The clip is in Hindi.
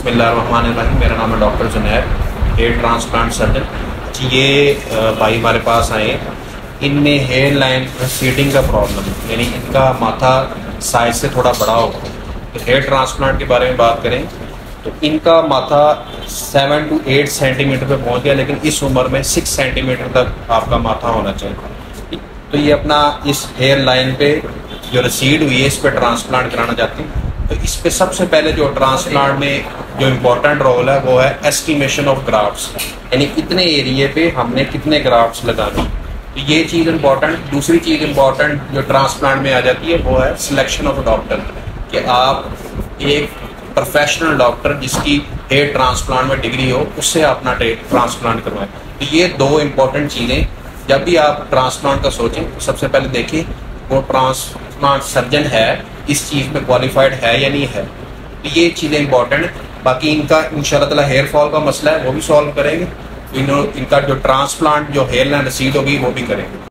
बिस्मिल्लाहिर्रहमानिर्रहीम। मेरा नाम है doctor Junair, hair transplant surgeon. ये भाई हमारे पास आए, इनमें हेयर लाइन सीडिंग का प्रॉब्लम, यानी इनका माथा साइज से थोड़ा बड़ा हो। तो हेयर ट्रांसप्लांट के बारे में बात करें तो इनका माथा 7 to 8 सेंटीमीटर पे पहुंच गया, लेकिन इस उम्र में 6 सेंटीमीटर तक आपका माथा होना चाहिए। तो ये अपना इस हेयर लाइन पे जो रसीड हुई है, इस पर ट्रांसप्लांट कराना चाहते हैं। तो इस पे सबसे पहले जो ट्रांसप्लांट में जो इम्पोर्टेंट रोल है वो है एस्टिमेशन ऑफ ग्राफ्ट्स, यानी कितने एरिए पे हमने कितने ग्राफ्ट्स लगाने। तो ये चीज़ इम्पोर्टेंट। दूसरी चीज़ इम्पोर्टेंट जो ट्रांसप्लांट में आ जाती है वो है सिलेक्शन ऑफ डॉक्टर, कि आप एक प्रोफेशनल डॉक्टर जिसकी हेयर ट्रांसप्लांट में डिग्री हो, उससे अपना ट्रांसप्लांट करवाएं। तो ये दो इम्पोर्टेंट चीज़ें जब भी आप ट्रांसप्लांट का सोचें तो सबसे पहले देखिए वो ट्रांसप्लांट सर्जन है, इस चीज़ में क्वालिफाइड है या नहीं है। तो ये चीज़ें इंपॉर्टेंट है। बाकी इनका इंशाल्लाह ताला हेयर फॉल का मसला है वो भी सॉल्व करेंगे। इनका जो ट्रांसप्लांट जो हेयर लाइन रिसीड होगी वो भी करेंगे।